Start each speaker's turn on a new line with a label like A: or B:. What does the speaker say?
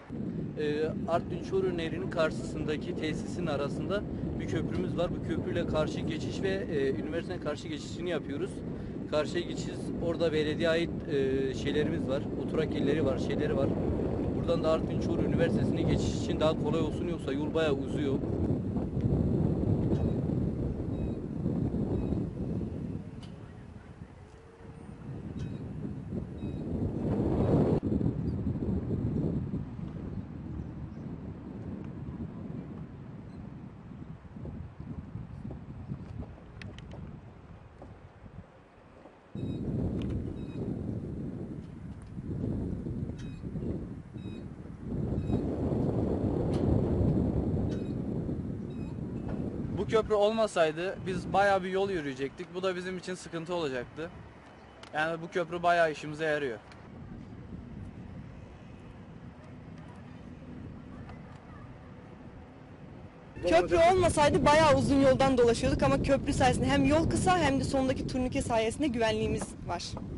A: Artvin-Çoruh Nehri'nin karşısındaki tesisin arasında bir köprümüz var. Bu köprüyle karşı geçiş ve üniversiteye karşı geçişini yapıyoruz. Karşıya geçeceğiz. Orada belediye ait şeylerimiz var. Oturak yerleri var, şeyleri var. Buradan da Artvin-Çoruh Üniversitesi'ne geçiş için daha kolay olsun, yoksa yol bayağı uzuyor.
B: Bu köprü olmasaydı biz bayağı bir yol yürüyecektik. Bu da bizim için sıkıntı olacaktı. Yani bu köprü bayağı işimize yarıyor.
C: Köprü olmasaydı bayağı uzun yoldan dolaşıyorduk ama köprü sayesinde hem yol kısa hem de sondaki turnike sayesinde güvenliğimiz var.